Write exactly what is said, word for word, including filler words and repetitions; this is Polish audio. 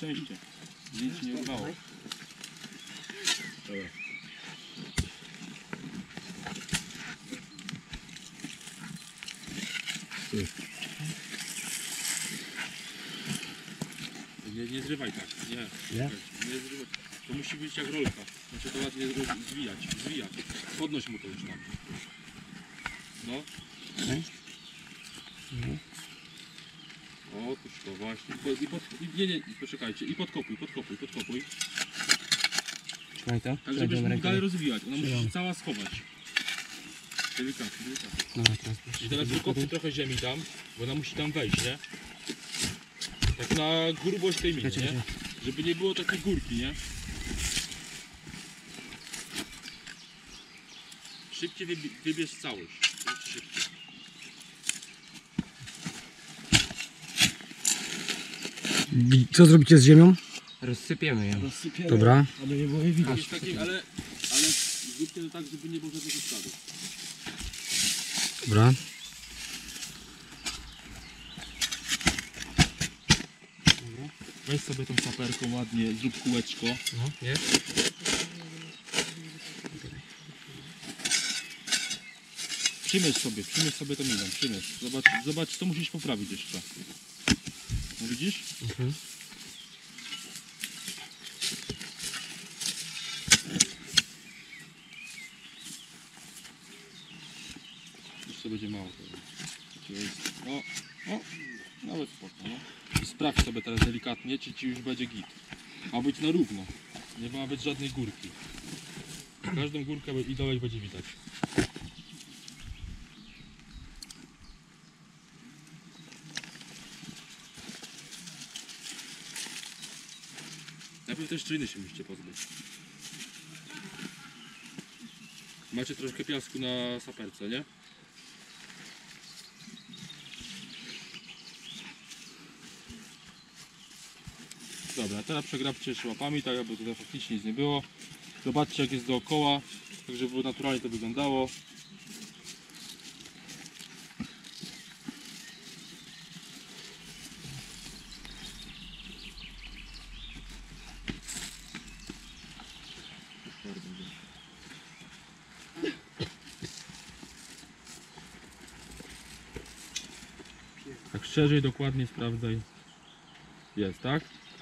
szczęście. Nic nie urwało. Dobra. Nie, nie zrywaj tak, nie. Nie? Nie zrywaj. To musi być jak rolka. Muszę to ładnie zwijać, zwijać. Podnoś mu to już tam. No. Mhm. Otóż to właśnie. I pod, i, nie, nie, poczekajcie. I podkopuj, podkopuj, podkopuj. Trzymaj to. Tak, żebyś mógł dalej rozwijać. Ona musi się cała schować. Delikatnie, delikatnie. Dobra, teraz I teraz wykopcie trochę ziemi tam, bo ona musi tam wejść, nie? Tak na grubość tej miny, nie? Żeby nie było takiej górki, nie? Szybciej wybi wybierz całość. Szybciej. Co zrobicie z ziemią? Rozsypiemy ją. Rozsypiemy. Dobra. Aby nie było jej widać. Takie, ale, ale zróbcie to tak, żeby nie było żadnego śladu. Dobra. Weź sobie tą saperką ładnie, zrób kółeczko. No, jest. Przymierz sobie, przymierz sobie to miną, przymierz. Zobacz, zobacz, co musisz poprawić jeszcze. No widzisz? Mhm. Jeszcze będzie mało tego. O, o, nawet spoko, no. I sprawdź sobie teraz delikatnie, czy ci już będzie git. Ma być na równo, nie ma być żadnej górki. Każdą górkę i dołek będzie widać. Najpierw też szczeliny się musicie pozbyć. Macie troszkę piasku na saperce, nie? Dobra, teraz przegrabcie jeszcze łapami, tak jakby tutaj faktycznie nic nie było. Zobaczcie, jak jest dookoła, tak żeby naturalnie to wyglądało. Tak szczerze i dokładnie sprawdzaj. Jest, tak?